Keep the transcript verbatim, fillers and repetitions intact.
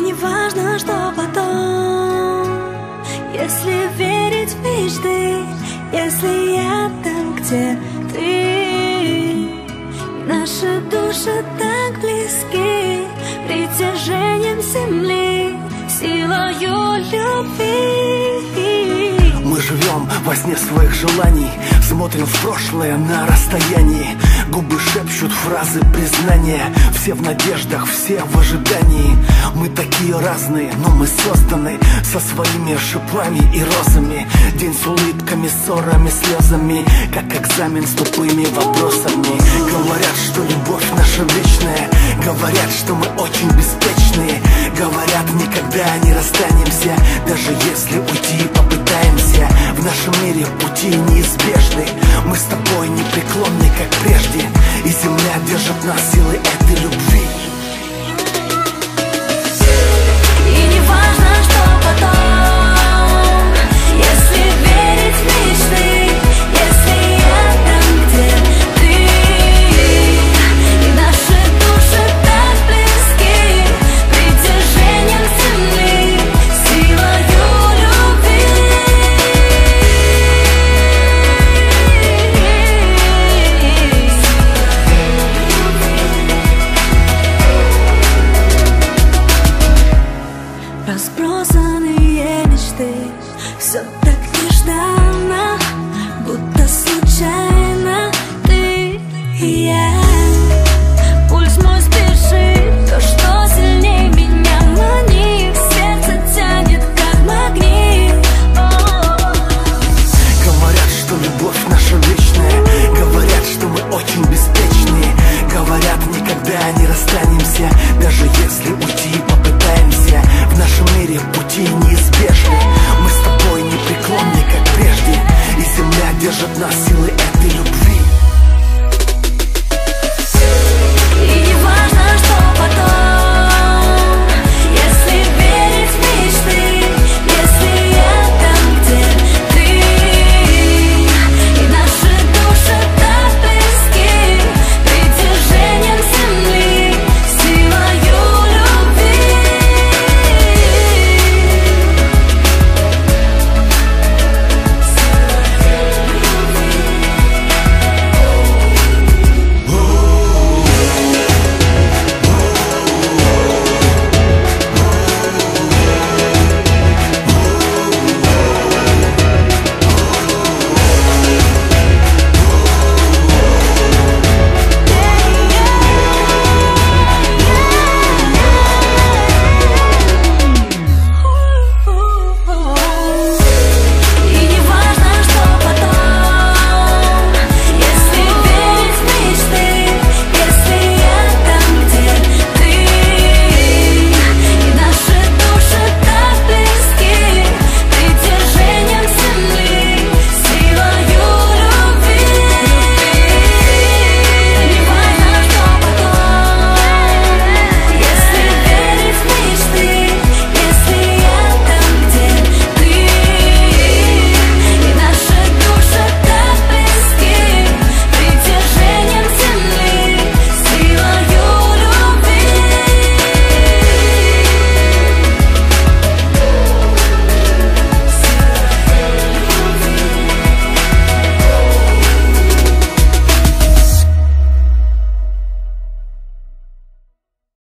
не важно, что потом, если верить в мечты, если я там, где ты. Наши души так близки притяжением земли, силою любви. Мы живем во сне своих желаний, смотрим в прошлое на расстоянии. Губы шепчут фразы признания, все в надеждах, все в ожидании. Мы такие разные, но мы созданы со своими шипами и розами. День с улыбками, ссорами, слезами, как экзамен с тупыми вопросами. Говорят, что любовь наша вечная, говорят, что мы очень беспечные, говорят, никогда не расстанемся, даже если уйти попытаемся. В нашем мире пути неизбежны, мы с тобой непреклонны, как прежде, и земля держит нас силой этой любви. И не важно, что потом, если верить в мечты, если я там, где ты. И наши души так близки притяжением земли, силою любви. Разбросанные мечты, все так нежданно, будто случайно ты и я.